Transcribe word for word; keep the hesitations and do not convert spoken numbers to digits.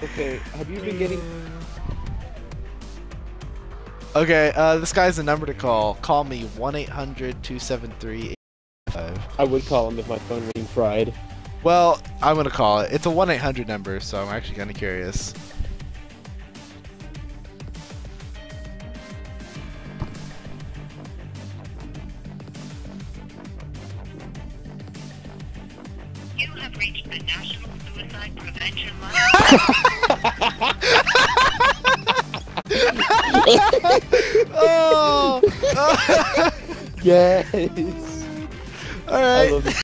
Okay, have you been getting... Okay, uh, this guy's the number to call. Call me one eight hundred, two seven three, eight five. I would call him if my phone ring fried. Well, I'm gonna call it. It's a one eight hundred number, so I'm actually kinda curious. You have reached the National Suicide Prevention Line. Oh! Yes! Alright.